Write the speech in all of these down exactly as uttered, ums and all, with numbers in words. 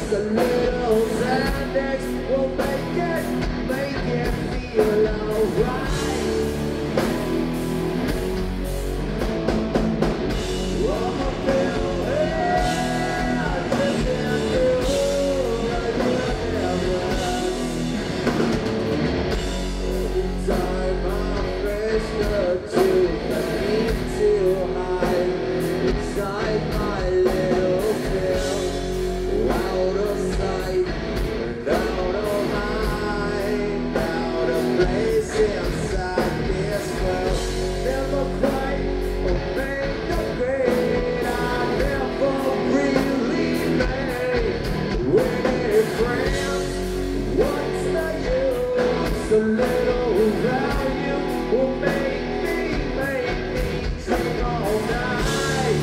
a little Xanax will make it, make it feel alright. A little value will make me, make me drink all night.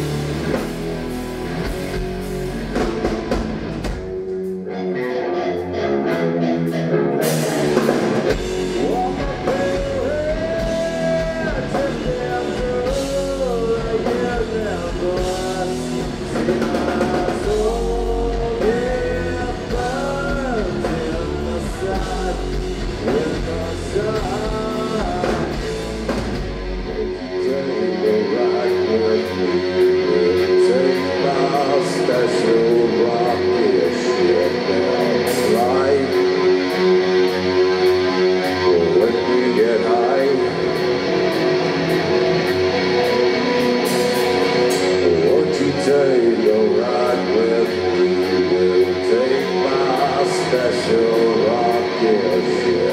Walk up hill, just down through, like you're down bus. See my soul get burned in the sun. With the sun, take the ride with me. Take my special rocket ship and slide. When we get high, won't you take a ride with me? We'll take my special rocket ship.